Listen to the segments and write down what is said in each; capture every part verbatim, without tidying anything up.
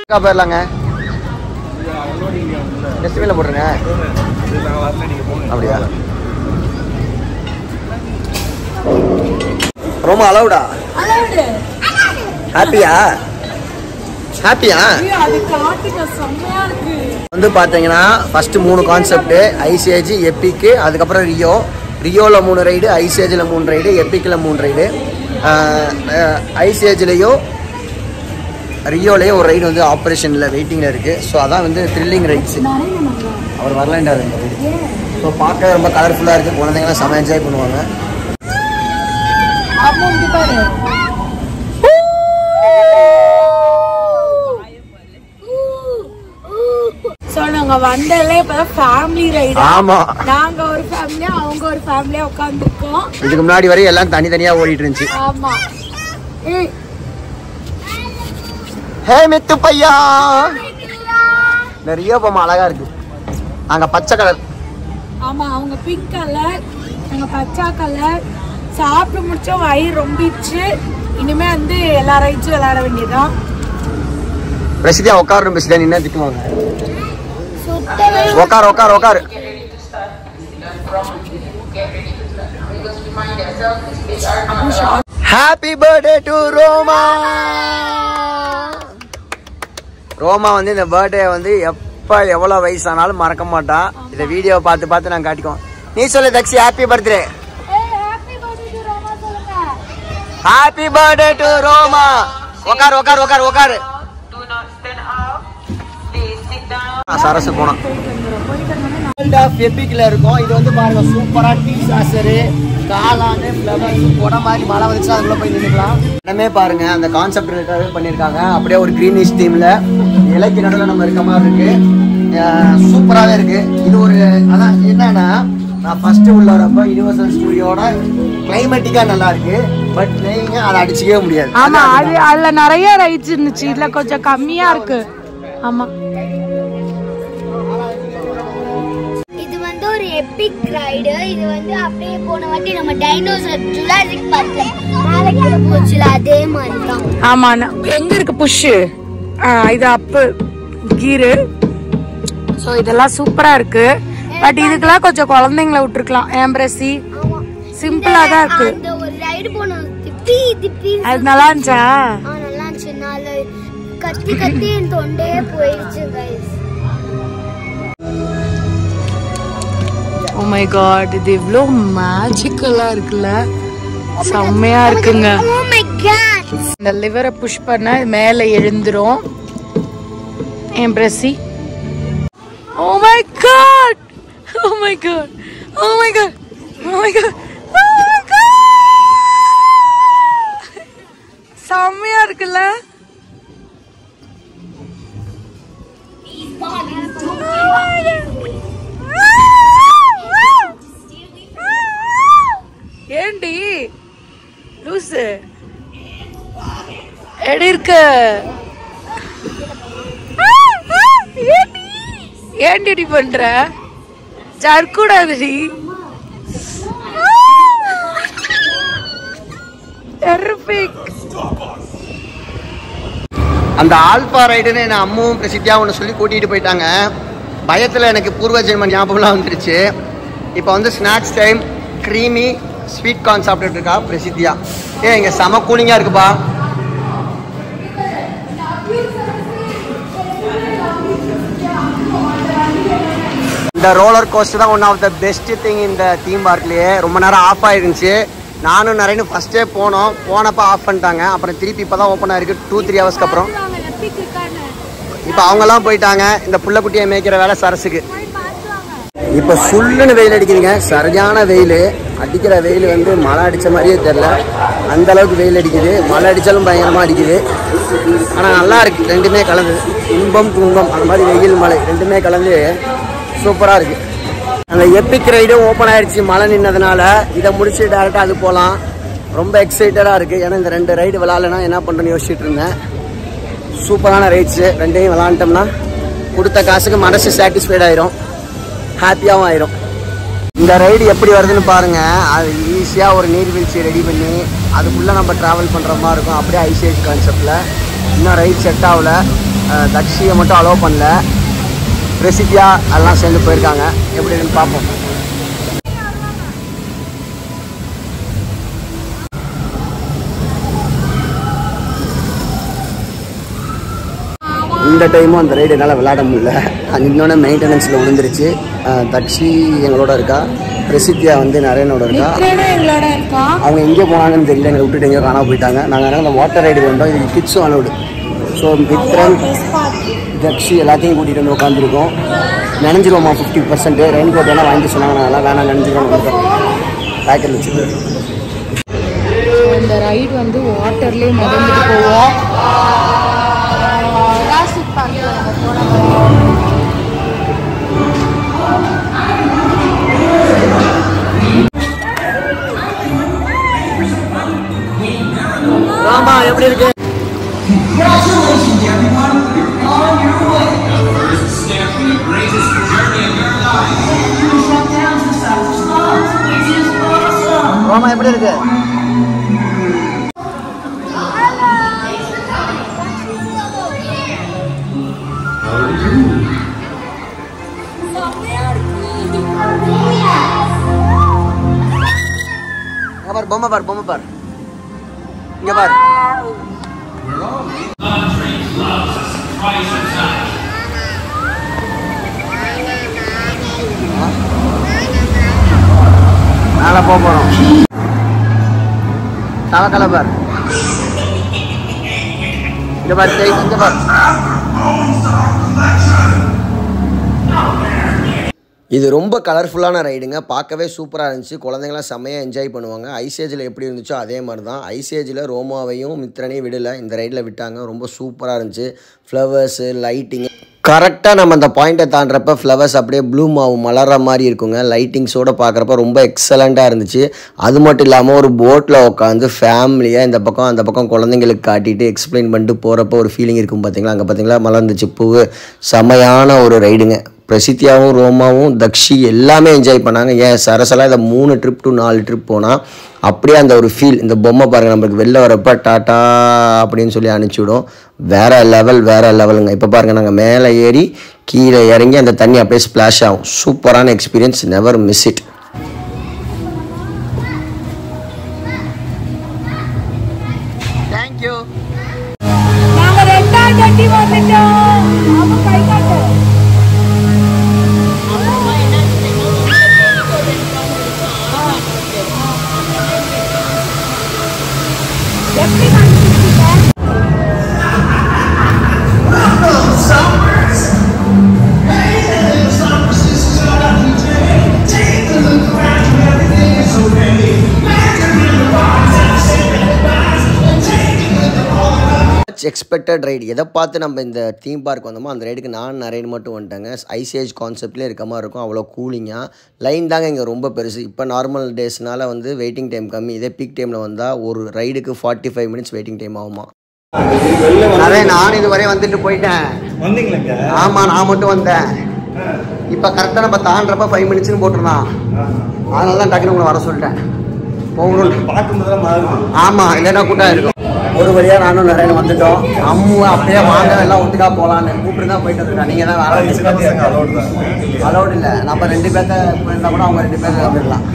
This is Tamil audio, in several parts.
போயிடலாங்க. டஸ்ட்பின்ல போட்டுருங்க. அப்படியா? ரொம்ப அலவுடா? ஹாப்பியா? ஹாப்பியா? வந்து பார்த்தீங்கன்னா ஃபர்ஸ்ட் மூணு கான்செப்ட், ஐசேஜ், எப்பிக்கு, அதுக்கப்புறம் ரியோ. ரியோவில் மூணு ரைடு, ஐசேஜில் மூணு ரைடு, எப்பிக்கில் மூணு ரைடு. ஐசேஜ்லேயோ ரியோலேயோ ஒரு ரைடு வந்து ஆப்ரேஷனில் வெயிட்டிங்கில் இருக்குது. ஸோ அதான் வந்து த்ரில்லிங் ரைட்ஸு. அவர் வரலான்டார் இந்த ரைடு. ஸோ பார்க்க ரொம்ப கலர்ஃபுல்லாக இருக்குது. குழந்தைங்களாம் செம்ம என்ஜாய் பண்ணுவாங்க. நாங்க வந்ததே இப்பதான் ஃபேமிலி ரைடு. ஆமா, நாங்க ஒரு ஃபேமிலியா அவங்க ஒரு ஃபேமிலியா உட்கார்ந்துருக்கோம். இதுக்கு முன்னாடி வரை எல்லாம் தனித்தனியா ஓடிட்டு இருந்துச்சு. ஆமா. ஹே மித்து பையா, நிறைய பொம்மை அழகா இருக்கு. அங்க பச்சை கலர். ஆமா, அவங்க பிங்க் கலர், நாங்க பச்சை கலர். சாப்பிட்டு முடிச்சோம், வயிறு ரொம்பிச்சு. இனிமே வந்து எல்லா ரைட்ஸும் விளையாட வேண்டியதான். பிரசித்தியா உட்காரும். பிரசித்தியா நின்னா திட்டுவாங்க. உட்கார் உட்கார் உட்கார். Happy birthday to Roma. Roma வந்து இந்த பர்த்டே வந்து எப்ப எவ்வளவு வயசானாலும் மறக்க மாட்டான். இந்த வீடியோ பார்த்து பார்த்து நான் காட்டிக்குவோம். நீ சொல்லு Dakshi, happy birthday. Happy birthday to Roma. உட்கார் உட்கார் உட்கார் உட்கார். சரசு போனோம். எப்பிக்ல இருக்கும். இது வந்து பாருங்க சூப்பரா டீ சாசரு, காளானு, ஃப்ளவர்ஸ், கொடை மாதிரி மழை வந்துச்சு அதுக்குள்ள போய் நின்றுக்கலாம். இடமே பாருங்க அந்த கான்செப்ட் பண்ணியிருக்காங்க. அப்படியே ஒரு கிரீனிஷ் தீம்ல இலைக்கு நடுவில் நம்ம இருக்க மாதிரி இருக்கு. சூப்பராகவே இருக்கு. இது ஒரு அதான் என்னன்னா, நான் ஃபர்ஸ்ட் உள்ள வரப்ப யூனிவர்சல் ஸ்டுடியோட கிளைமேட்டிக்கா நல்லா இருக்கு. பட் நீங்க அதை அடிச்சுக்கவே முடியாது. ஆமா, அது அதுல நிறைய ரைட்ஸ் இருந்துச்சு. இதுல கொஞ்சம் கம்மியா இருக்கு. ஆமா, இது வந்து ஒரு எபிக் ரைடு. இது வந்து அப்படியே போன வாட்டி நம்ம டைனோசர் ஜுராசிக் பார்க்ல மேலே போச்சுல, அதே மாதிரி தான். ஆமா, எங்க இருக்கு புஷ்? இது அப்பு கீரு. சோ இதெல்லாம் சூப்பரா இருக்கு. பட் இதுக்கெல்லாம் கொஞ்சம் குழந்தைங்களை விட்டுருக்கலாம். ஏம்பிரசி சிம்பிளா தான் இருக்கு. அந்த ஒரு ரைடு போனோம், திப்பி திப்பி. அது நல்லா இருந்துச்சா? நல்லா இருந்துச்சு. நாலு கத்தி கத்தி என் தொண்டே போயிடுச்சு கைஸ். ஓ மை காட், இது இவ்ளோ மேஜிக்கலா இருக்குல்ல, செம்மையா இருக்குங்க. ஓ மை காட், இந்த லிவரை புஷ் பண்ணா மேல எழுந்துரும். ஏம்பிரசி. Oh my God, oh my God, oh my God, oh my God, oh my God, செம்மையா இருக்குல்ல. ஏண்டி லூசு எடி இருக்க? ஏண்டி இப்படி பண்ற? ஜர்க்கூடாதுடி. டெரிஃபிக். அந்த ஆல்பா ரைடுன்னு என்ன அம்மாவும் பிரசித்தியா ஒன்று சொல்லி கூட்டிகிட்டு போயிட்டாங்க. பயத்தில் எனக்கு பூர்வ ஜென்ம ஞாபகம்லாம் வந்துருச்சு. இப்போ வந்து snacks time. Creamy sweet corn சாப்பிட்டுட்டு இருக்கா பிரசித்தியா. ஏ இங்கே செம கூலிங்காக இருக்குப்பா. இந்த ரோலர் கோஸ்டர் தான் one of the best thing இந்த தீம் பார்க்லேயே. ரொம்ப நேரம் ஆஃப் ஆகிருந்துச்சு. நானும் நிறைய ஃபஸ்ட்டே போனோம். போனப்போ ஆஃப் பண்ணிட்டாங்க. அப்புறம் திருப்பி இப்போ தான் ஓப்பன் ஆகிருக்கு டூ த்ரீ ஹவர்ஸ்க்கு அப்புறம். இப்போ அவங்கெல்லாம் போயிட்டாங்க. இந்த புள்ள குட்டியை மேய்க்கிற வேலை சரசுக்கு. இப்போ சுல்லுன்னு வெயில் அடிக்குதுங்க. சரியான வெயில். அடிக்கிற வெயில் வந்து மழை அடித்த மாதிரியே தெரில. அந்த அளவுக்கு வெயில் அடிக்குது. மழை அடித்தாலும் பயங்கரமாக அடிக்குது. ஆனால் நல்லா இருக்குது. ரெண்டுமே கலந்து இன்பம் துன்பம் அந்த மாதிரி வெயில் மழை ரெண்டுமே கலந்து சூப்பராக இருக்குது. அந்த எப்பிக் ரைடும் ஓப்பன் ஆகிடுச்சு மழை நின்னதுனால. இதை முடிச்சு டேரெக்டாக அது போகலாம். ரொம்ப எக்ஸைட்டடாக இருக்குது. ஏன்னா இந்த ரெண்டு ரைடு விளாட்லன்னா என்ன பண்ணுறேன்னு யோசிச்சுட்டு இருந்தேன். சூப்பரான ரைட்ஸு. ரெண்டையும் விளாண்டோம்னா கொடுத்த காசுக்கு மனசு சாட்டிஸ்ஃபைட் ஆயிரும், ஹாப்பியாகவும் ஆயிரும். இந்த ரைடு எப்படி வருதுன்னு பாருங்கள். அது ஈஸியாக ஒரு நீர்வீழ்ச்சி ரெடி பண்ணி அதுக்குள்ளே நம்ம ட்ராவல் பண்ணுற மாதிரி இருக்கும். அப்படியே ஐசேஜ் கான்செப்டில். இன்னும் ரைட் செட் ஆகல. தக்ஷியை மட்டும் அலோவ் பண்ணல. பிரசித்தியா எல்லாம் சேர்ந்து போயிருக்காங்க. எப்படி இருக்குன்னு பார்ப்போம். இந்த டைமும் அந்த ரைடு என்னால் விளையாட முடியல. இன்னொன்று மெயின்டெனன்ஸில் விழுந்துருச்சு. தக்ஷி எங்களோட இருக்கா, பிரசித்தியா வந்து நரேனோட இருக்கா. அவங்க எங்கே போனாங்கன்னு தெரியல, எங்களை விட்டுட்டு எங்கேயோ காணாம போயிட்டாங்க. நாங்கள் அதனால் அந்த வாட்டர் ரைடு வந்தோம். இது கிட்ஸும் அலோடு. ஸோ மித்ரன் தக்ஷி எல்லாத்தையும் கூட்டிகிட்டு வந்து உட்காந்துருக்கோம். நினைஞ்சிருவோம்மா ஃபிஃப்டி பர்சன்ட் ரெயின் கோட் வேணால் வாங்கி சொன்னாங்க. நான் அதெல்லாம் வேணாம் நினைஞ்சிருவோம் பேக்கெட் வச்சு. இந்த ரைடு வந்து வாட்டர்லேயே மிதந்துட்டு போவோம். ராமா எப்படி இருக்கு? ராமா எப்படி இருக்கு? பார் பொம்மை பார் பொம்மை பார் இங்க பார். மேல போக போறோம். தவக்கலை பார் இங்க பார் இங்க பார். இது ரொம்ப கலர்ஃபுல்லான ரைடுங்க. பார்க்கவே சூப்பராக இருந்துச்சு. குழந்தைங்களாம் செம்மையாக என்ஜாய் பண்ணுவாங்க. ஐசேஜில் எப்படி இருந்துச்சோ அதே மாதிரி தான். ஐசேஜில் ரோமாவையும் மித்ரனையும் விடலை, இந்த ரைடில் விட்டாங்க. ரொம்ப சூப்பராக இருந்துச்சு. ஃப்ளவர்ஸு, லைட்டிங்கு கரெக்டாக நம்ம அந்த பாயிண்ட்டை தாண்டுறப்ப ஃப்ளவர்ஸ் அப்படியே ப்ளூம் ஆகும், மலர்ற மாதிரி இருக்குங்க. லைட்டிங்ஸோடு பார்க்குறப்ப ரொம்ப எக்ஸலண்ட்டாக இருந்துச்சு. அது மட்டும் இல்லாமல் ஒரு போட்டில் உட்காந்து ஃபேமிலியாக இந்த பக்கம் அந்த பக்கம் குழந்தைங்களுக்கு காட்டிட்டு எக்ஸ்பிளைன் பண்ணிட்டு போகிறப்ப ஒரு ஃபீலிங் இருக்கும் பார்த்தீங்களா. அங்கே பார்த்தீங்களா மலர்ந்துச்சு பூவு. செமையான ஒரு ரைடுங்க. பிரசித்தியாவும் ரோமாவும் தக்ஷி எல்லாமே என்ஜாய் பண்ணாங்க. ஏன் சரசலாக இதை மூணு ட்ரிப் டு நாலு ட்ரிப் போனால் அப்படியே அந்த ஒரு ஃபீல். இந்த பொம்மை பாருங்கள், நம்மளுக்கு வெளில வரப்போ டாட்டா அப்படின்னு சொல்லி அனுப்பிச்சிவிடும். வேறு லெவல் வேறு லெவலுங்க. இப்போ பாருங்கள், நாங்கள் மேலே ஏறி கீழே இறங்கி அந்த தண்ணி அப்படியே ஸ்ப்ளாஷ் ஆகும். சூப்பரான experience, never miss it. Thank you. Expected ride. எதை பார்த்து நம்ம இந்த தீம் பார்க் வந்தோமோ அந்த ரைடுக்கு நான் நரேன் மட்டும் வந்துட்டாங்க. ஐசேஜ் கான்செப்ட்லேயே இருக்க மாதிரி இருக்கும். அவ்வளோ கூலிங்காக. லைன் தாங்க இங்கே ரொம்ப பெருசு. இப்போ நார்மல் டேஸ்னால வந்து வெயிட்டிங் டைம் கம்மி. இதே பீக் டைமில் வந்தால் ஒரு ரைடுக்கு forty five minutes waiting time ஆகுமா. நிறைய நான் இது வரையும் வந்துட்டு போயிட்டேன். ஆமாம், நான் மட்டும் வந்தேன். இப்போ கரெக்டாக நம்ம தாண்டப்ப ஃபைவ் மினிட்ஸ்னு போட்டுருந்தான். அதனால தான் டக்குனு உங்களை வர சொல்லிட்டேன். போகணும். ஆமாம், இல்லைன்னா கூட்டம் இருக்கும். ஒரு வழியாக நானும் நிறைய வந்துட்டோம். அம்மு அப்படியே வாங்க எல்லாம் ஒட்டுக்கா போகலான்னு கூப்பிட்டு தான் போயிட்டு வந்துருக்கேன். நீங்கள் தான் வேலை அலோடு இல்லை. நம்ம ரெண்டு பேர்த்த இருந்தால் கூட அவங்க ரெண்டு பேர் வந்துடலாம்.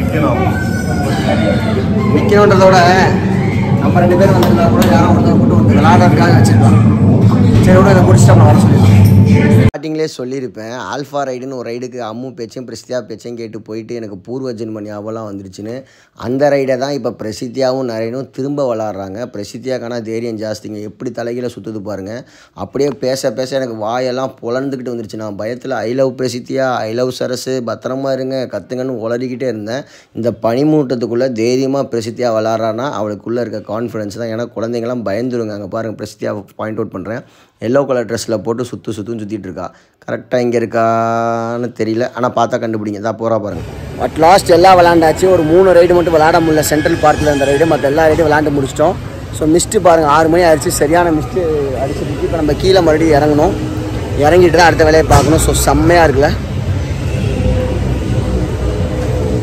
நிற்கணுன்றதோட நம்ம ரெண்டு பேர் வந்துருந்தா கூட யாரும் ஒருத்தர் கூட்டு வந்து விளையாடுறதுக்காக வச்சுருக்கலாம். சரி விட இதை முடிச்சுட்டு நம்ம வர சொல்லிடலாம். ஸ்டார்டிங்லேயே சொல்லியிருப்பேன், ஆல்ஃபா ரைடுன்னு ஒரு ரைடுக்கு அம்மு பேச்சும் பிரசித்தியா பேச்சையும் கேட்டு போயிட்டு எனக்கு பூர்வ ஜென்ம ஞாபகம்லாம் வந்துருச்சுன்னு. அந்த ரைடை தான் இப்போ பிரசித்தியாவும் நரேனும் திரும்ப விளாட்றாங்க. பிரசித்தியாக்கான தைரியம் ஜாஸ்திங்க. எப்படி தலைகீழ சுற்றுது பாருங்கள். அப்படியே பேச பேச எனக்கு வாயெல்லாம் புலந்துக்கிட்டு வந்துருச்சு. நான் பயத்தில் I love Prasithiya, I love Sarasu, பத்திரமா இருங்க, கற்றுங்கன்னு உளறிக்கிட்டே இருந்தேன். இந்த பனிமூட்டத்துக்குள்ளே தைரியமாக பிரசித்தியா விளாட்றான்னா அவளுக்குள்ளே இருக்க கான்ஃபிடன்ஸ் தான். ஏன்னா குழந்தைங்களாம் பயந்துருங்க. அங்கே பாருங்கள், பிரசித்தியா பாயிண்ட் அவுட் பண்ணுறேன். எல்லோ கலர் ட்ரெஸ்ஸில் போட்டு சுற்று சுற்றுன்னு சுற்றிட்டு இருக்கா. கரெக்டாக இங்கே இருக்கான்னு தெரியல, ஆனால் பார்த்தா கண்டுபிடிங்க. தான் போகிறா பாருங்கள். அட் லாஸ்ட் எல்லாம் விளாண்டாச்சு. ஒரு மூணு ரைடு மட்டும் விளாட முடியல. சென்ட்ரல் பார்க்கில் இருந்த ரைடு, மற்ற எல்லா ரைடும் விளாண்டு முடிச்சிட்டோம். ஸோ மிஸ்ட்டு பாருங்கள், ஆறு மணி ஆயிடுச்சு. சரியான மிஸ்ட்டு அடிச்சுட்டு இப்போ நம்ம கீழே மறுபடியும் இறங்கணும். இறங்கிட்டு தான் அடுத்த வேலையை பார்க்கணும். ஸோ செம்மையாக இருக்குல்ல,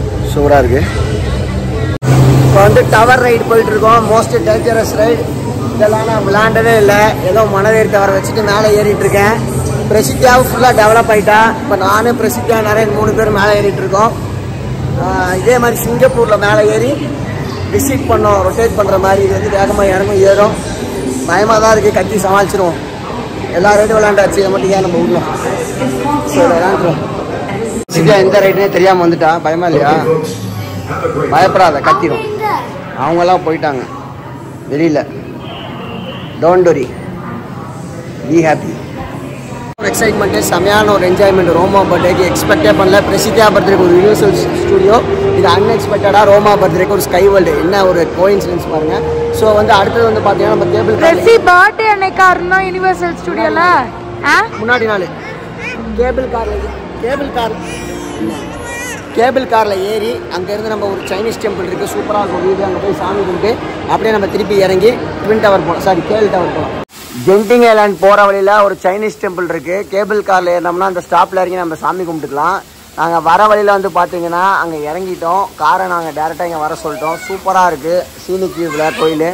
சூப்பராக இருக்குது. இப்போ வந்து டவர் ரைடு போயிட்டுருக்கோம். Most dangerous ride. இதெல்லாம் நான் விளையாண்டதே இல்லை, ஏதோ மனதைரியத்தை வர வச்சுட்டு மேலே ஏறிட்டு இருக்கேன். பிரசித்தியாவும் ஃபுல்லாக டெவலப் ஆகிட்டா. இப்போ நானும் பிரசித்தியா நிறைய மூணு பேர் மேலே ஏறிட்டு இருக்கோம். இதே மாதிரி சிங்கப்பூரில் மேலே ஏறி விசிட் பண்ணோம், ரொட்டேட் பண்ணுற மாதிரி. இது வந்து வேகமாக இறங்கும் ஏறும், பயமாக தான் இருக்குது, கட்டி சமாளிச்சிருவோம். எல்லா ரைடும் விளையாண்டாச்சு, இதை மட்டும் ஏன் நம்ம விடணும். ஸோ விளையாண்டுருவோம். பிரசித்தியா எந்த ரைடுனே தெரியாமல் வந்துட்டா, பயமா இல்லையா? பயப்படாத, கத்திடும். அவங்கெல்லாம் போயிட்டாங்க வெளியில். Don't worry, be happy. ஒரு எக்ஸைட்மெண்ட்டு, செமையான ஒரு என்ஜாய்மெண்ட். ரோமா பர்த்டேக்கு எக்ஸ்பெக்டே பண்ணல. பிரசித்தியா பர்த்டேக்கு ஒரு யூனிவர்சல் ஸ்டூடியோ, இது அன்எக்ஸ்பெக்டடாக ரோமா பர்த்டேக்கு ஒரு ஸ்கை வேர்ல்டு. என்ன ஒரு கோயின்சிடன்ஸ் பாருங்கள். ஸோ வந்து அடுத்தது வந்து பார்த்தீங்கன்னா நம்ம கேபிள் பிரசி பர்த்டே அன்னைக்கு இருந்தோம் யுனிவர்சல் ஸ்டுடியோல. முன்னாடி நாள் கேபிள் காரில் கேபிள் கார் கேபிள் காரில் ஏறி அங்கேருந்து நம்ம ஒரு சைனீஸ் டெம்பிள் இருக்குது, சூப்பராக இருக்கும் வீடு. அங்கே போய் சாமி கும்பிட்டு அப்படியே நம்ம திருப்பி இறங்கி ட்வின் டவர் போகலாம், சாரி கேபிள் டவர் போகலாம். ஜென்டிங் ஐலாண்ட் போகிற வழியில் ஒரு சைனீஸ் டெம்பிள் இருக்குது. கேபிள் காரில் ஏறினோம்னா அந்த ஸ்டாப்பில் இறங்கி நம்ம சாமி கும்பிட்டுக்கலாம். நாங்கள் வர வழியில் வந்து பார்த்தீங்கன்னா அங்கே இறங்கிட்டோம். காரை நாங்கள் டேரெக்டாக இங்கே வர சொல்லிட்டோம். சூப்பராக இருக்குது சீனிக் வியூவில் கோயில்.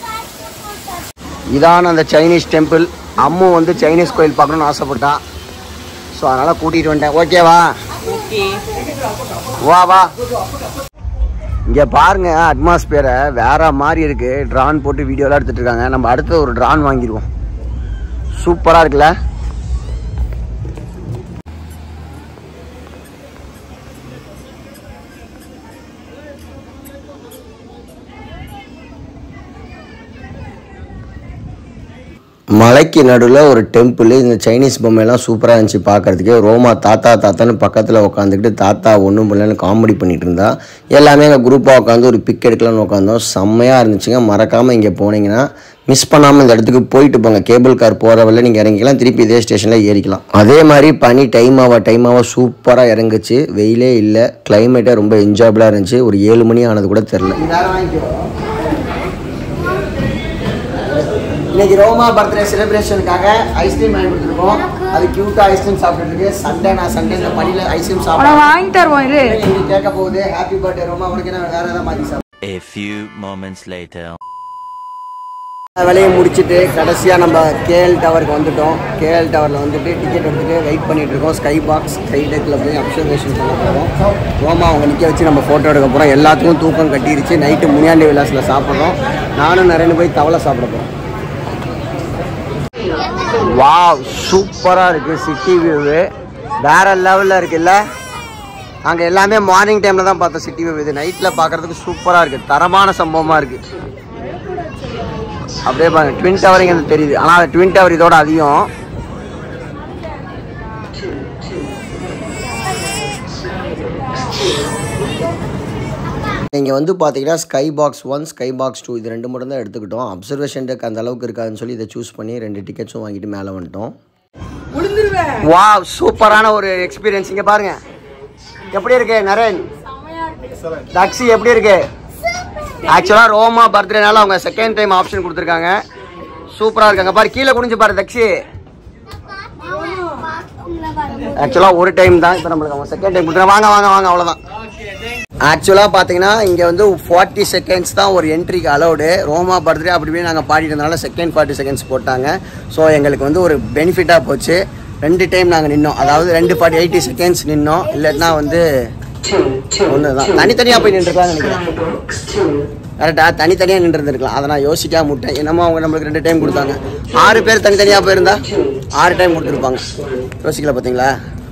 இதான அந்த சைனீஸ் டெம்பிள். அம்மு வந்து சைனீஸ் கோயில் பார்க்கணுன்னு ஆசைப்பட்டான். ஸோ அதனால் கூட்டிகிட்டு வந்துட்டேன். ஓகேவா? வா வா. இங்கே பாருங்க, அட்மாஸ்பியரை வேற மாதிரி இருக்குது. ட்ரான் போட்டு வீடியோலாம் எடுத்துகிட்டு இருக்காங்க. நம்ம அடுத்து ஒரு ட்ரான் வாங்கிடுவோம். சூப்பராக இருக்குல்ல? மலைக்கு நடுவில் ஒரு டெம்பிள். இந்த சைனீஸ் பொம்மையெல்லாம் சூப்பராக இருந்துச்சு பார்க்குறதுக்கு. ரோமா தாத்தா தாத்தான்னு பக்கத்தில் உட்காந்துக்கிட்டு தாத்தா ஒன்றும் பண்ணலன்னு காமெடி பண்ணிகிட்டு இருந்தா. எல்லாமே எங்கள் குரூப்பாக உட்காந்து ஒரு பிக் எடுக்கலான்னு உட்காந்தோம். செம்மையாக இருந்துச்சுங்க. மறக்காமல் இங்கே போனீங்கன்னா மிஸ் பண்ணாமல் இந்த இடத்துக்கு போயிட்டு போங்க. கேபிள் கார் போகிற வழியில் நீங்கள் இறங்கிக்கலாம், திருப்பி இதே ஸ்டேஷனில் ஏறிக்கலாம். அதே மாதிரி பனி டைம் ஆக டைம் ஆக சூப்பராக இறங்குச்சு. வெயிலே இல்லை, கிளைமேட்டே ரொம்ப என்ஜாயபிளாக இருந்துச்சு. ஒரு ஏழு மணி ஆனது கூட தெரில. இன்னைக்கு ரோமா பர்த்டே செலிப்ரேஷனுக்காக ஐஸ்கிரீம் வாங்கி கொடுத்துருக்கோம். அது கியூட்டா ஐஸ்கிரீம் சாப்பிட்டு இருக்கு. சண்டே நான் சண்டே இந்த பனியில் ஐஸ்கிரீம் சாப்பிட வாங்கி தருவோம். இது இன்னைக்கு கேட்க போகுது. Happy birthday Roma. உனக்கு நான் வேற ஏதாவது மாற்றி சாப்பிடுவேன். A few moments later. வேலையை முடிச்சுட்டு கடைசியாக நம்ம கேஎல் டவருக்கு வந்துட்டோம். கேஎல் டவரில் வந்துட்டு டிக்கெட் எடுத்துகிட்டு வெயிட் பண்ணிட்டு இருக்கோம். ஸ்கை பாக்ஸ் ஸ்கை டெக்கில் போய் அப்சர்வேஷன் பண்ண போகிறோம். ரோமா அவங்க நிற்க வச்சு நம்ம ஃபோட்டோ எடுக்க போகிறோம். எல்லாத்துக்கும் தூக்கம் கட்டிருச்சு. நைட்டு முனியாண்டி விலாஸில் சாப்பிட்றோம். நானும் நிறைய போய் தவளை சாப்பிட போகிறோம். வாவ், சூப்பராக இருக்குது. சிட்டி வியூவு வேறு லெவலில் இருக்குல்ல? நாங்கள் எல்லாமே மார்னிங் டைமில் தான் பார்த்தோம் சிட்டி வியூ. இது நைட்டில் பார்க்குறதுக்கு சூப்பராக இருக்குது. தரமான சம்பவமாக இருக்குது. அப்படியே பாருங்க, ட்வின் டவர் இங்கே தெரியுது. ஆனால் அது ட்வின் டவர் இதோட அதிகம். இங்கே வந்து பார்த்தீங்கன்னா sky box one sky box two இது ரெண்டு மட்டும் தான் எடுத்துக்கிட்டோம். அப்சர்வேஷன் டெக் அந்த அளவுக்கு இருக்காதுன்னு சொல்லி இதை சூஸ் பண்ணி ரெண்டு டிக்கெட்ஸும் வாங்கிட்டு மேலே வந்துட்டோம். வா, சூப்பரான ஒரு எக்ஸ்பீரியன்ஸ். இங்கே பாருங்க எப்படி இருக்கு நரேன், டாக்ஸி எப்படி இருக்கு? ஆக்சுவலாக ரோமா பர்த்டேனால அவங்க செகண்ட் டைம் ஆப்ஷன் கொடுத்துருக்காங்க. சூப்பராக இருக்காங்க பாரு. கீழே குனிஞ்சு பாரு தக்ஷி. ஆக்சுவலாக ஒரு டைம் தான், இப்போ நம்மளுக்கு அவங்க செகண்ட் டைம் கொடுத்துருக்காங்க. வாங்க வாங்க வாங்க அவ்வளோதான். ஆக்சுவலாக பார்த்தீங்கன்னா இங்கே வந்து ஃபார்ட்டி செகண்ட்ஸ் தான் ஒரு என்ட்ரிக்கு அலௌடு. ரோமா பர்த்டே அப்படி இப்படி நாங்கள் பாடிட்டு இருந்தனால செகண்ட் ஃபார்ட்டி செகண்ட்ஸ் போட்டாங்க. ஸோ எங்களுக்கு வந்து ஒரு பெனிஃபிட்டாக போச்சு. ரெண்டு டைம் நாங்கள் நின்னோம், அதாவது ரெண்டு ஃபார்ட்டி எயிட்டி செகண்ட்ஸ் நின்னோம். இல்லைன்னா வந்து ஒன்று தான் தனித்தனியாக போய் நின்றுருக்கலாம்னு நினைக்கிறேன். கரெக்டாக தனித்தனியாக நின்றுருந்துருக்கலாம். அதை நான் யோசிக்காம விட்டேன். என்னமோ அவங்க நம்மளுக்கு ரெண்டு டைம் கொடுத்தாங்க. ஆறு பேர் தனித்தனியாக போயிருந்தா ஆறு டைம் கொடுத்துருப்பாங்க. யோசிக்கல பார்த்தீங்களா?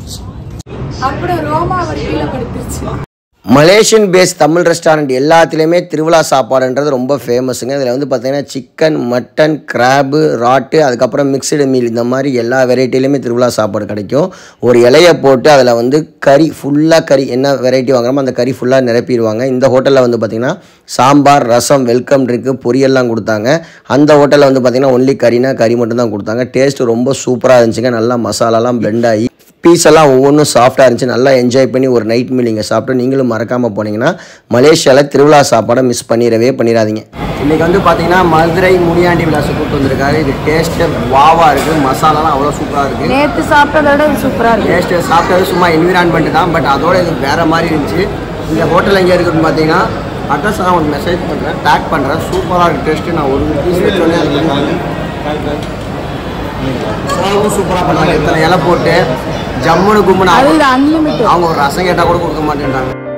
மலேசியன் பேஸ் தமிழ் ரெஸ்டாரண்ட் எல்லாத்துலேயுமே திருவிழா சாப்பாடுன்றது ரொம்ப ஃபேமஸுங்க. இதில் வந்து பார்த்திங்கன்னா சிக்கன், மட்டன், கிராபு, ராட்டு, அதுக்கப்புறம் மிக்சடு மீல், இந்த மாதிரி எல்லா வெரைட்டிலையுமே திருவிழா சாப்பாடு கிடைக்கும். ஒரு இலையை போட்டு அதில் வந்து கறி ஃபுல்லாக கறி என்ன வெரைட்டி வாங்குறோமோ அந்த கறி ஃபுல்லாக நிரப்பிடுவாங்க. இந்த ஹோட்டலில் வந்து பார்த்திங்கன்னா சாம்பார், ரசம், வெல்கம் ட்ரிங்க்கு, பொரியல்லாம் கொடுத்தாங்க. அந்த ஹோட்டலில் வந்து பார்த்திங்கன்னா ஒன்லி கறினா கறி மட்டும் தான் கொடுத்தாங்க. டேஸ்ட்டு ரொம்ப சூப்பராக இருந்துச்சுங்க. நல்லா மசாலாலாம் பிளெண்ட் ஆகி பீஸ் எல்லாம் ஒவ்வொன்றும் சாஃப்டாக இருந்துச்சு. நல்லா என்ஜாய் பண்ணி ஒரு நைட் மீல் இங்கே சாப்பிட்டு நீங்களும் மறக்காமல் போனீங்கன்னா மலேசியாவில் திருவிழா சாப்பாடை மிஸ் பண்ணிடவே பண்ணிடாதீங்க. இன்றைக்கி வந்து பார்த்தீங்கன்னா மதுரை முனியாண்டி விலாசை கூப்பிட்டு வந்திருக்காரு. இது டேஸ்ட்டு வாவாக இருக்குது. மசாலாலாம் அவ்வளோ சூப்பராக இருக்குது. நேற்று சாப்பிட்டதோட சூப்பராக இருக்குது. டேஸ்ட்டு சாப்பிட்டது சும்மா என்விரான்மெண்ட் தான், பட் அதோட இது வேறு மாதிரி இருந்துச்சு. இந்த ஹோட்டல் எங்கே இருக்குதுன்னு பார்த்தீங்கன்னா அட்ரஸ் நான் உங்களுக்கு மெசேஜ் பண்ணுறேன், டேக் பண்ணுறேன். சூப்பராக இருக்குது டேஸ்ட்டு. நான் ஒரு பீஸ் வச்சோடனே சர்வும் சூப்பராக பண்ணுறாங்க. இத்தனை இலை போட்டு ஜம்முன்னு கும்முன்னு அவங்க ஒரு ரசம் கேட்டால் கூட கொடுக்க மாட்டேன்றாங்க.